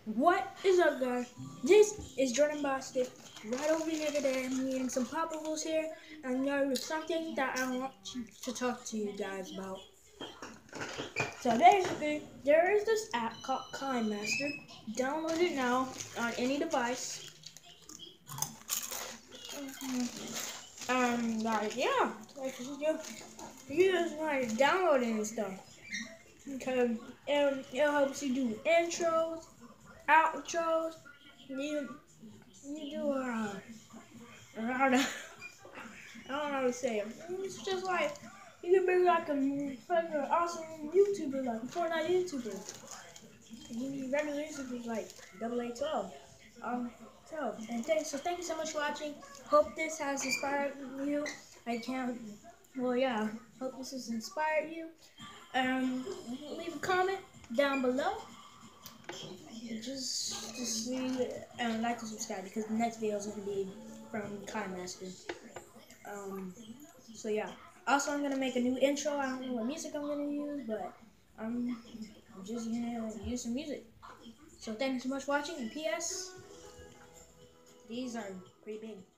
What is up, guys? This is Jordan Bostic. Right over here today, I'm eating some popsicles here, and there's something that I want to talk to you guys about. So basically, there is this app called KineMaster. Download it now on any device. Yeah, you just like downloading and stuff because it helps you do intros, outros. You do I don't know. I don't know how to say it. It's just like you could be like an awesome YouTuber, like a Fortnite YouTuber. And you need regular YouTubers like double A 12. Um, thank you so much for watching. Hope this has inspired you. I can't. Well, yeah. Hope this has inspired you. Leave a comment down below. Just to see and like and subscribe because the next video is gonna be from KineMaster. So yeah. Also, I'm gonna make a new intro. I don't know what music I'm gonna use, but I'm just gonna use some music. So thank you so much for watching. And P.S. These are pretty big.